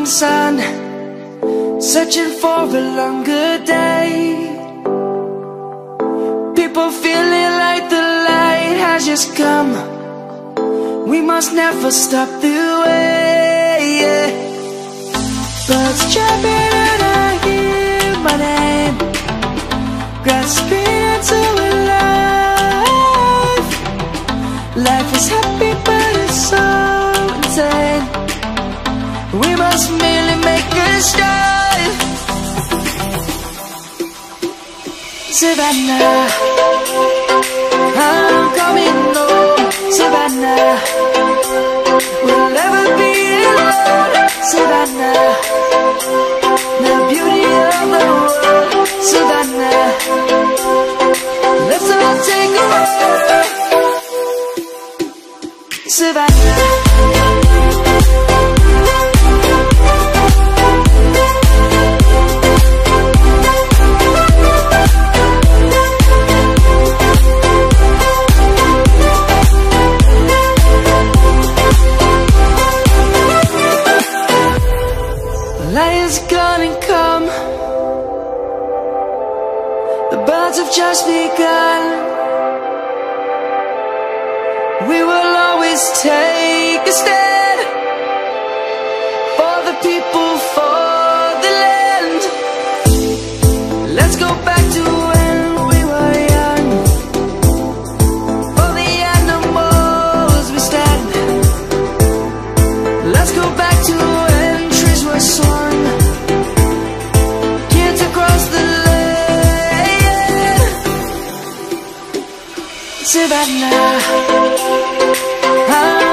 sun, searching for a longer day. People feeling like the light has just come. We must never stop the way, yeah. Birds chirping and I hear my name, grasping into a life. Life is happy but it's so insane. We must merely make a start. Savannah, I'm coming home. Savannah, we'll never be alone. Savannah, the beauty of the world. Savannah, let's all take a walk. Savannah. Lion's gonna come. The birds have just begun. We will always take a stand for the people, for the land. Let's go back to when we were young. For the animals we stand. Let's go back to when trees were swung, kids across the land. Savannah,